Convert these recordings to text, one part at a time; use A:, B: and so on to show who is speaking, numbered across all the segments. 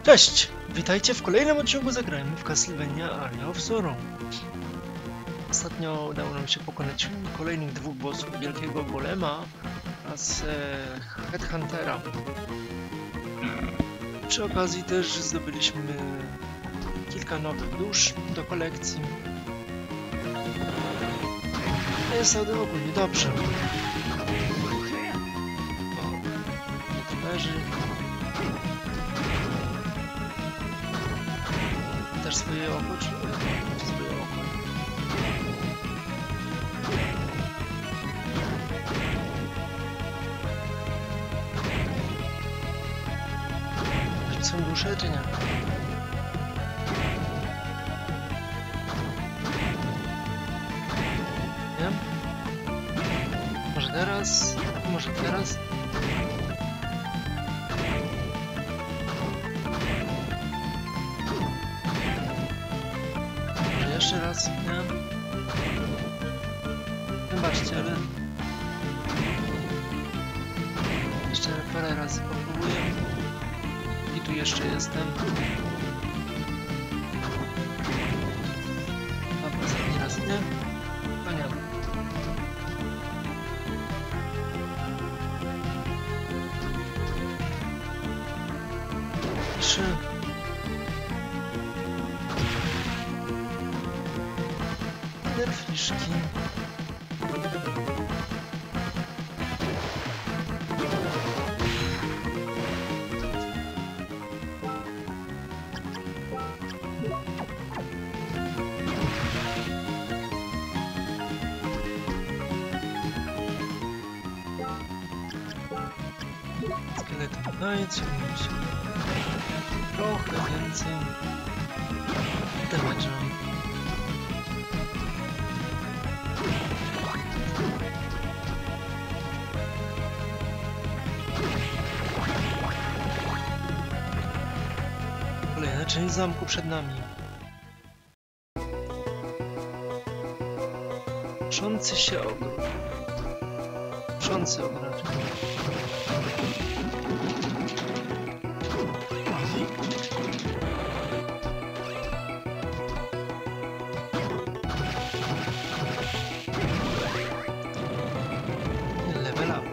A: Cześć! Witajcie w kolejnym odcinku Zagrajmy w Castlevania Aria of Sorrow. Ostatnio udało nam się pokonać kolejnych dwóch bossów, Wielkiego Golema oraz Headhuntera. Przy okazji też zdobyliśmy kilka nowych dusz do kolekcji. Jest ogólnie dobrze. O, tu leży. Też swoje oko, czy swoje oko? Czy są dusze, czy nie? Nie? Może teraz? Może teraz? Jeszcze raz, nie? Wybaczcie, ale jeszcze parę razy popróbuję. I tu jeszcze jestem. A ostatni raz, nie? To nie. Trzy. Fiszki. Skeleton dajcie mi się trochę więcej damage'u. Kolejna część zamku przed nami. Trzący się ogród. Trzący ogród. Level up.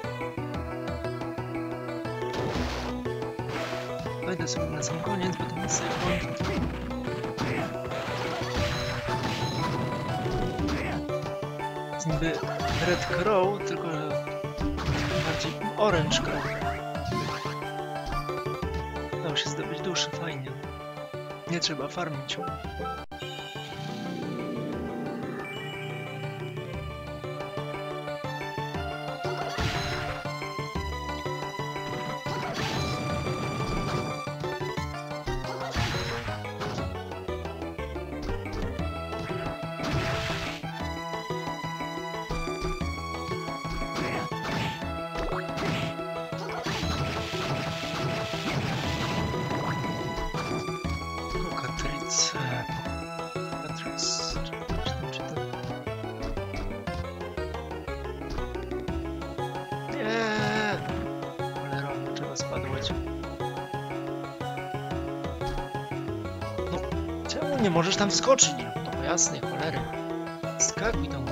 A: Wejdę sobie na sam koniec, bo to jest sekund. Jest niby Red Crow, tylko bardziej Orange Crow. Udało się zdobyć duszę, fajnie. Nie trzeba farmić. Nie możesz tam wskoczyć. No po jasnej cholery. Skakuj tam.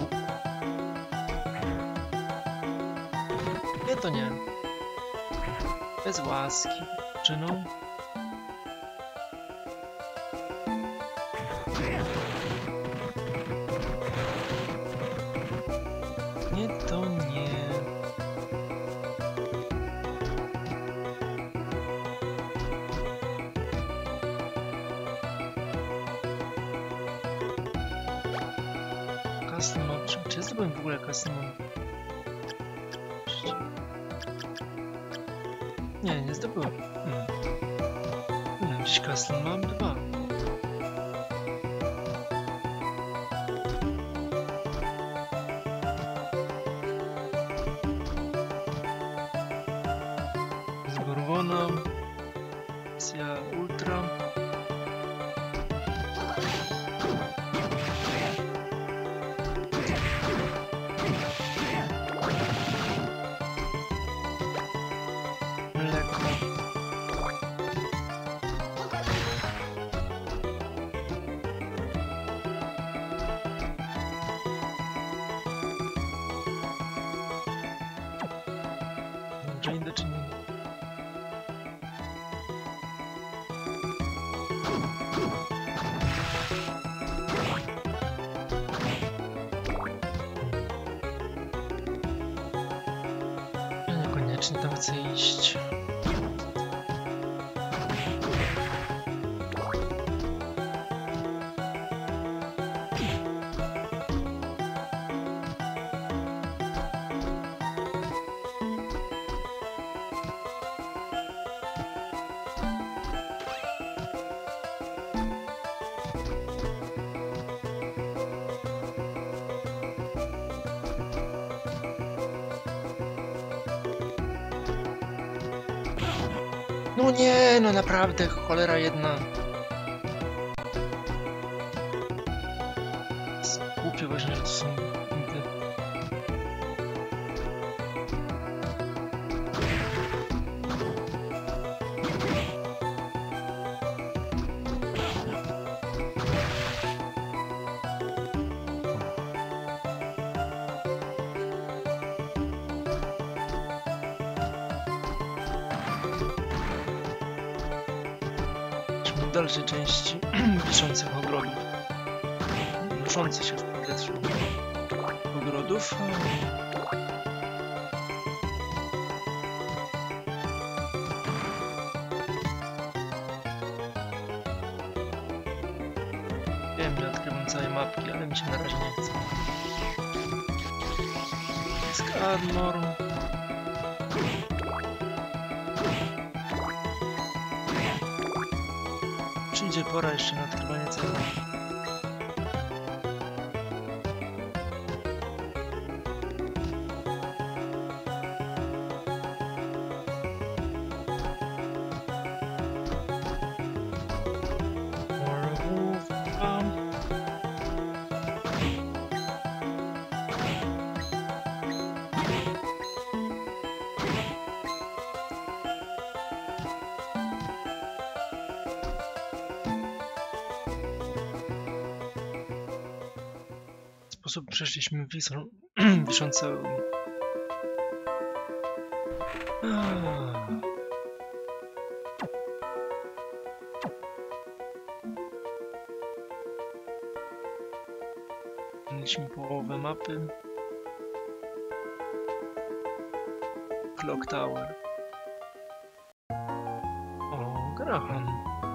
A: Nie, to nie. Bez łaski. Czyną. Nie, to nie. Custom map. Czy ja zdobyłem w ogóle custom map? Nie, nie zdobyłem. Gdzieś custom map 2. Zgorwona. Wersja Ultra. stworzeni do czynienia. Ja niekoniecznie tam chcę iść. No nie, no naprawdę, cholera jedna. Głupie właśnie, że to są... W dalszej części wiszących ogrodów, ruszących się w powietrzu ogrodów. Wiem, że odkrywam całe mapki, ale mi się na razie nie chce. Skadmore. Przyjdzie pora jeszcze na odkrywanie celu. W sposób przeszliśmy wiszące... Mieliśmy połowę mapy. Clock Tower. O, Graham.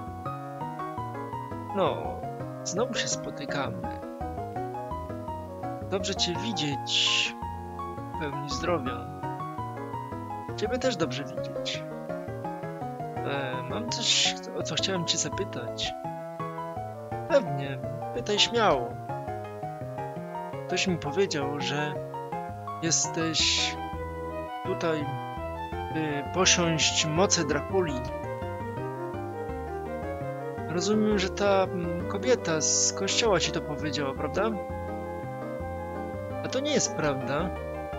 A: No, znowu się spotykamy. Dobrze cię widzieć, w pełni zdrowia. Ciebie też dobrze widzieć. Mam coś, o co chciałem cię zapytać. Pewnie, pytaj śmiało. Ktoś mi powiedział, że jesteś tutaj, by posiąść moce Drakuli. Rozumiem, że ta kobieta z kościoła ci to powiedziała, prawda? A to nie jest prawda.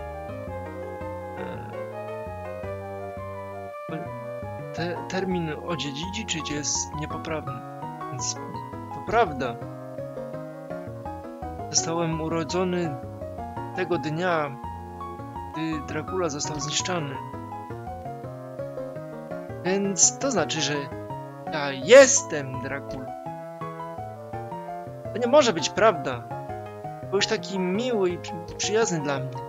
A: Termin odziedziczyć jest niepoprawny. Więc to prawda. Zostałem urodzony tego dnia, gdy Dracula został zniszczony. Więc to znaczy, że ja jestem Dracula. To nie może być prawda. Byłeś taki miły i przyjazny dla mnie.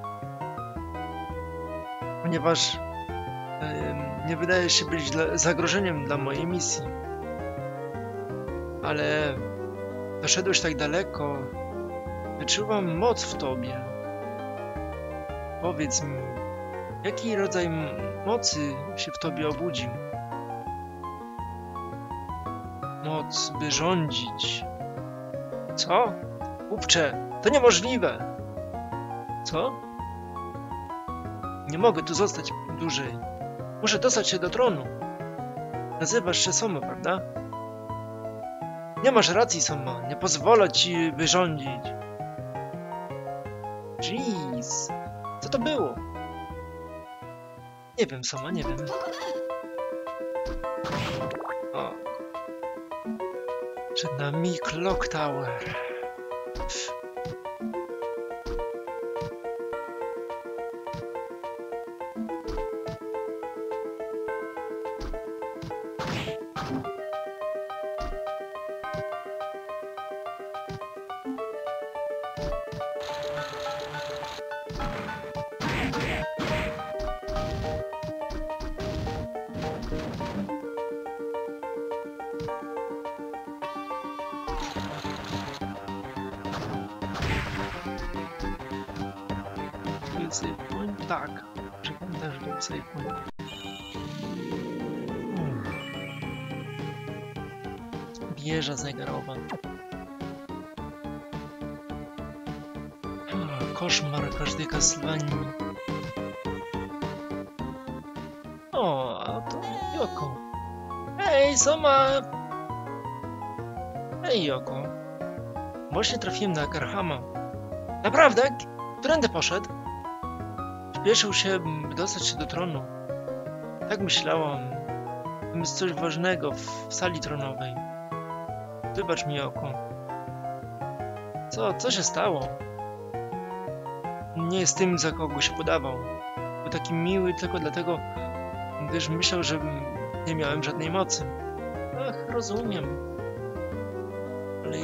A: Ponieważ nie wydajesz się być zagrożeniem dla mojej misji. Ale doszedłeś tak daleko. Wyczuwam moc w tobie. Powiedz mi, jaki rodzaj mocy się w tobie obudził? Moc, by rządzić. Co? Głupcze, to niemożliwe. Co? Nie mogę tu zostać dłużej. Muszę dostać się do tronu. Nazywasz się Soma, prawda? Nie masz racji, Soma. Nie pozwolę ci wyrządzić. Jeez. Co to było? Nie wiem, Soma, nie wiem. O. Przed nami Clock Tower. save point? Tak. Pamiętam, że to był save point. Wieża zegarowa. Koszmar każdej Castlevanii. O, a to Yoko. Hej, Soma! Hej, Yoko. Właśnie trafiłem na Garhama. Naprawdę? Którędy poszedł? Śpieszył się, by dostać się do tronu. Tak myślałam. Tam jest coś ważnego w sali tronowej. Wybacz mi, Yoko. Co się stało? Nie jest tym, za kogo się podawał. Był taki miły tylko dlatego, gdyż myślał, że nie miałem żadnej mocy. Ach, rozumiem. Ale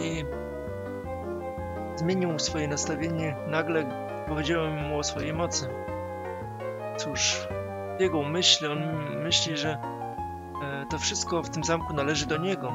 A: zmienił swoje nastawienie. Nagle powiedziałem mu o swojej mocy. Cóż, jego myśli, on myśli, że to wszystko w tym zamku należy do niego.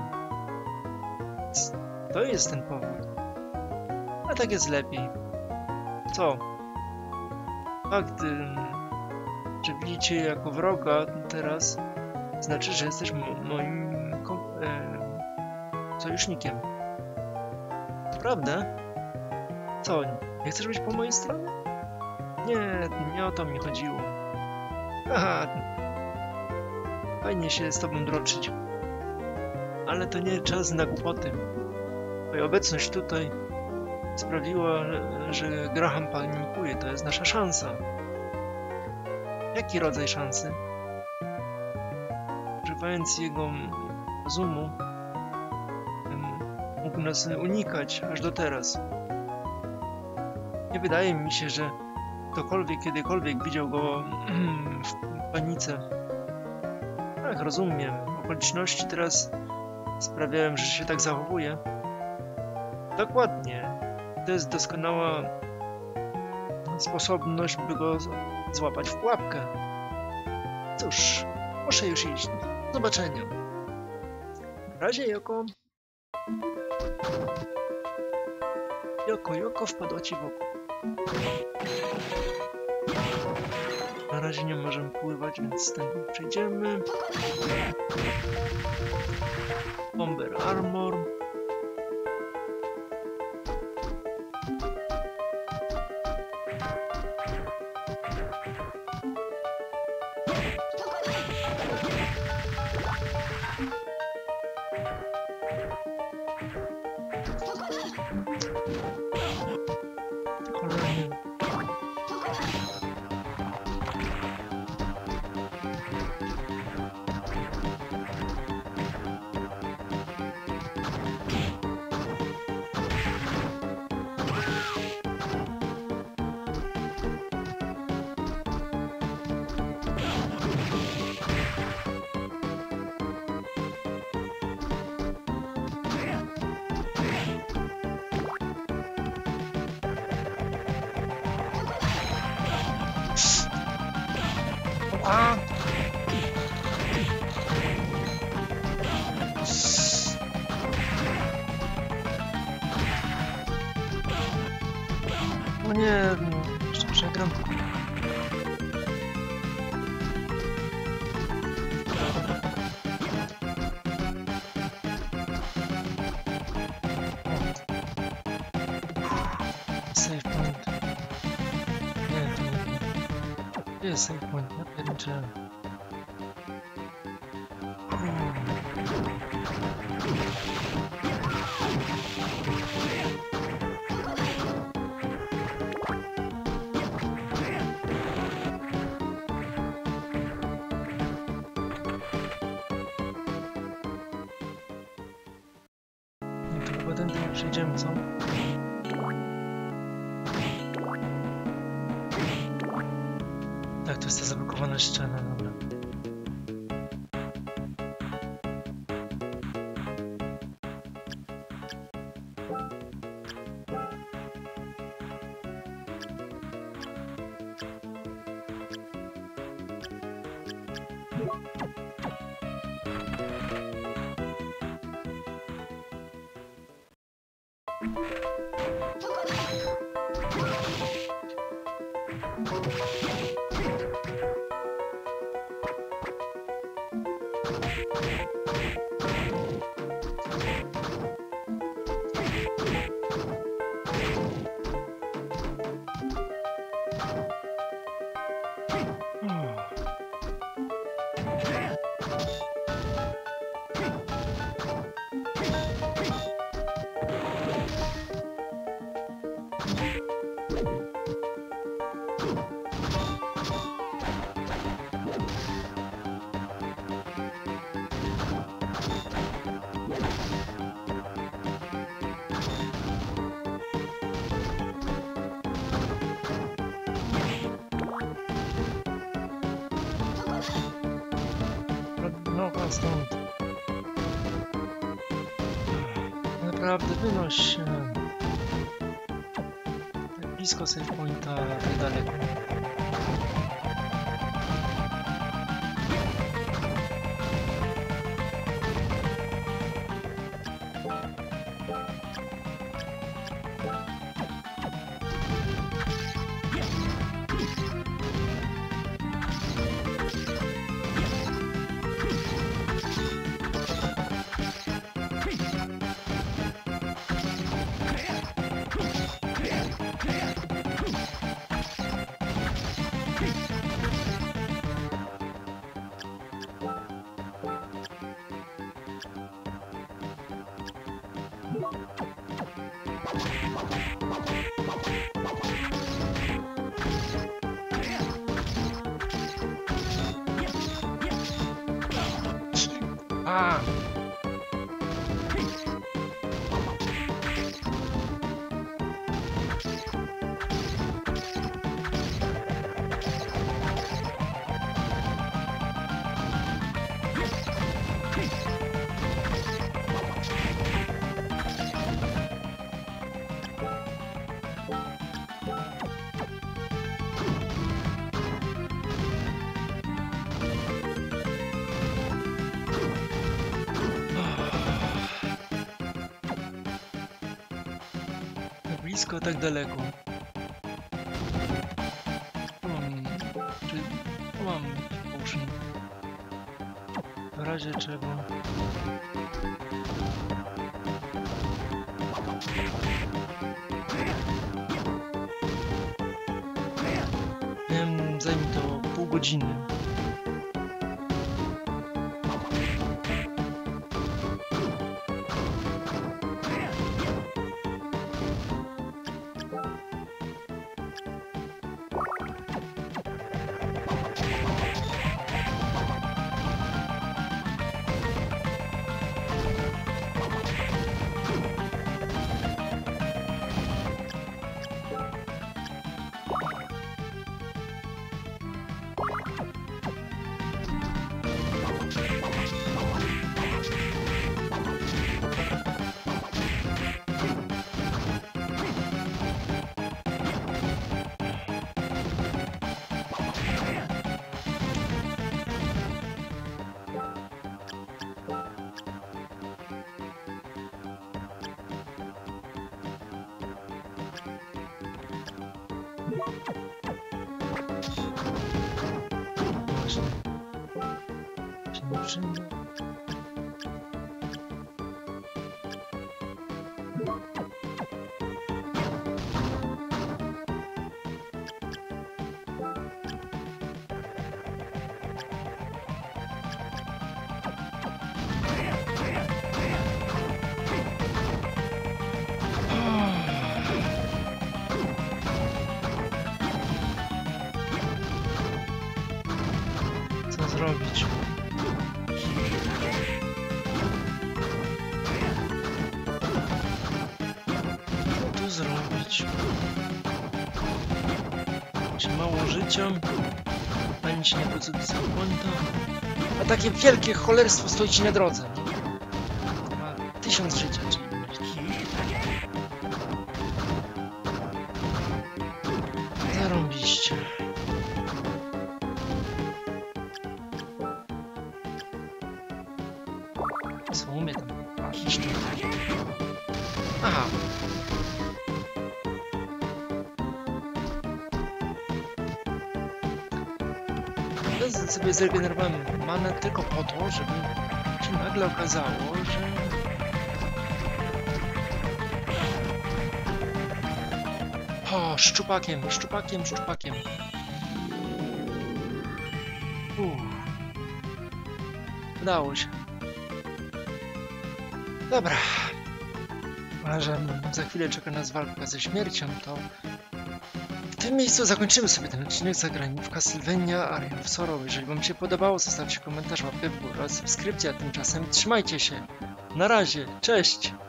A: To jest ten powód. A tak jest lepiej. Co? Fakt, że widzicie jako wroga teraz, znaczy, że jesteś moim sojusznikiem. Prawda? Co? Nie chcesz być po mojej stronie? Nie o to mi chodziło. Aha, fajnie się z tobą droczyć. Ale to nie czas na głupoty. Twoja obecność tutaj sprawiła, że Graham panikuje. To jest nasza szansa. Jaki rodzaj szansy? Używając jego rozumu, mógł nas unikać aż do teraz. Nie wydaje mi się, że ktokolwiek kiedykolwiek widział go w panice. Tak, rozumiem. Okoliczności teraz sprawiają, że się tak zachowuje. Dokładnie. To jest doskonała sposobność, by go złapać w pułapkę. Cóż, muszę już iść. Do zobaczenia. Na razie, Yoko. Yoko wpadła ci w oko. Na razie nie możemy pływać, więc z tego przejdziemy. Bomber Armor. Kolejny. A! No nie, no, jeszcze przegram. Save point. Nie, to nie. Gdzie jest save point? Ja pierniczę. No to chyba ten przejdziemy, co? Tak, to jest ta zablokowana ściana, dobra. Nowa stąd. Naprawdę wynoś się. Tak blisko save pointa, tak daleko. A! Tak blisko, tak daleko. Tu mam potion. W razie czego. Wiem, zajmie to pół godziny. Właśnie. Się nie przyjmie. Co zrobić? Co tu zrobić? Czy mało życia? Ani się nie wrócę do pointa. A takie wielkie cholerstwo stoi ci na drodze. Ma 1000 życia, czyli zarąbiście. Co umie tam? A, iść tu. Aha. sobie zregenerowałem manę tylko po to, żeby się nagle okazało, że... O, szczupakiem, szczupakiem, szczupakiem. Udało się. Dobra. A że za chwilę czeka nas walka ze śmiercią, to w tym miejscu zakończymy sobie ten odcinek zagrania w Castlevania Aria of Sorrow. Jeżeli wam się podobało, zostawcie komentarz, łapkę w górę oraz subskrypcję, a tymczasem trzymajcie się. Na razie, cześć!